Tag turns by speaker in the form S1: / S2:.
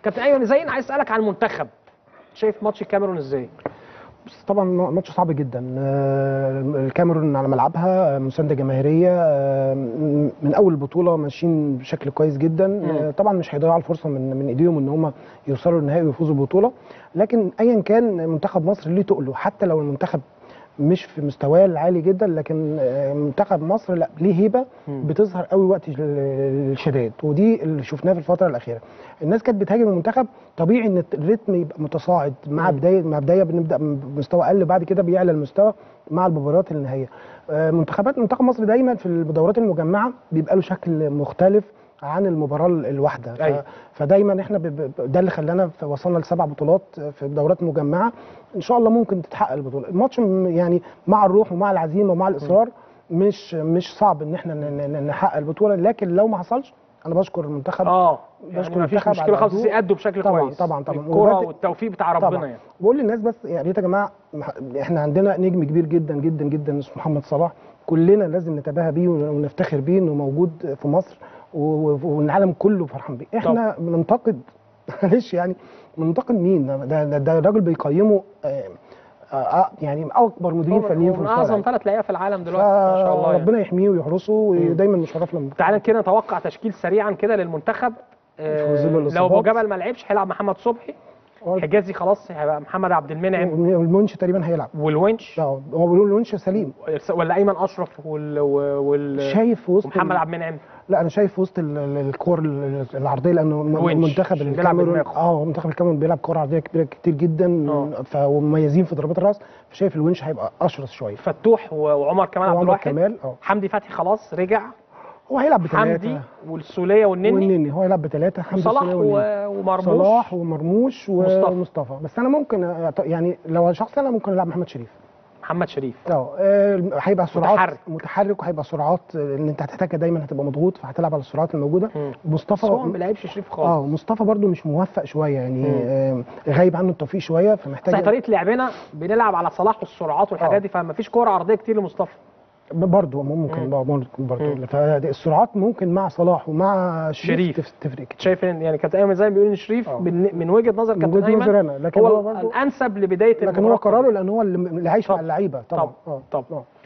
S1: كابتن ايمن زين، عايز اسالك عن المنتخب، شايف ماتش الكاميرون ازاي؟
S2: بس طبعا ماتش صعب جدا. الكاميرون على ملعبها مسانده جماهيريه، من اول البطوله ماشيين بشكل كويس جدا. طبعا مش هيضيعوا الفرصه من ايديهم ان هم يوصلوا للنهائي ويفوزوا بالبطوله، لكن ايا كان منتخب مصر ليه تقله، حتى لو المنتخب مش في مستواه العالي جدا، لكن منتخب مصر لا ليه هيبه بتظهر قوي وقت الشداد، ودي اللي شفناها في الفتره الاخيره. الناس كانت بتهاجم المنتخب، طبيعي ان الريتم يبقى متصاعد مع بدايه بنبدا بمستوى اقل، بعد كده بيعلى المستوى مع المباريات النهائيه. منتخب مصر دايما في الدورات المجمعه بيبقى له شكل مختلف عن المباراه الواحده.
S1: أيوة.
S2: فدايما احنا ده اللي خلانا وصلنا ل7 بطولات في دورات مجمعه، ان شاء الله ممكن تتحقق البطوله. الماتش يعني مع الروح ومع العزيمه ومع الاصرار مش صعب ان احنا نحقق البطوله، لكن لو ما حصلش انا بشكر المنتخب.
S1: بشكر يعني مفيش مشكله خالص، يأدوا بشكل
S2: طبعا
S1: كويس.
S2: طبعا
S1: الكوره والتوفيق بتاع ربنا
S2: طبعا.
S1: يعني.
S2: بقول للناس بس يا ريت يا جماعه، احنا عندنا نجم كبير جدا جدا جدا اسمه محمد صلاح، كلنا لازم نتباهى بيه ونفتخر بيه انه موجود في مصر والعالم كله فرحان بيه. احنا بننتقد معلش يعني بننتقد مين؟ ده راجل بيقيمه يعني اكبر مديرين فنيين في
S1: المستوى، اعظم 3 لعيبه في العالم دلوقتي ما شاء الله.
S2: ربنا يحميه ويحرسه ودايما مشرفنا.
S1: تعالى كده نتوقع تشكيل سريعا كده للمنتخب. لو ابو جبل ما لعبش هيلعب محمد صبحي، حجازي خلاص هيبقى محمد عبد المنعم،
S2: والونش تقريبا هيلعب،
S1: والونش
S2: هو بيقولوا الونش سليم،
S1: ولا ايمن اشرف
S2: شايف وسط
S1: محمد عبد المنعم.
S2: لا انا شايف وسط الكور العرضيه، لانه منتخب الكاميرون منتخب الكاميرون بيلعب كور عرضيه كبيره كتير جدا، فمميزين في ضربات الراس، فشايف الونش هيبقى اشرس شويه.
S1: فتوح وعمر كمال عبد الواحد، حمدي فتحي خلاص رجع،
S2: هو هيلعب ب3
S1: حمدي والسوليه والنني
S2: هو هيلعب ب3 حمدي
S1: صلاح ومرموش،
S2: صلاح ومرموش ومصطفى. بس انا ممكن يعني لو شخص انا ممكن العب محمد شريف. هيبقى سرعات متحرك وهيبقى سرعات، ان انت هتحتاجها دايما، هتبقى مضغوط فهتلعب على السرعات الموجوده. مصطفى
S1: هو ما بيلعبش شريف خالص.
S2: مصطفى برده مش موفق شويه يعني، غايب عنه التوفيق شويه، فمحتاج.
S1: صح، طريقه لعبنا بنلعب على صلاح والسرعات والحاجات دي، فما فيش كوره عرضيه كتير لمصطفى
S2: برضه ممكن برضه. فالسرعات ممكن مع صلاح ومع شريف تفرق.
S1: شايف ان يعني كابتن ايمن زي ما بيقول ان شريف من وجهه نظر كابتن ايمن
S2: لكن
S1: هو الانسب لبدايه
S2: لكن هو قراره، لان هو اللي عايش مع اللعيبه. طبعا
S1: طبعا.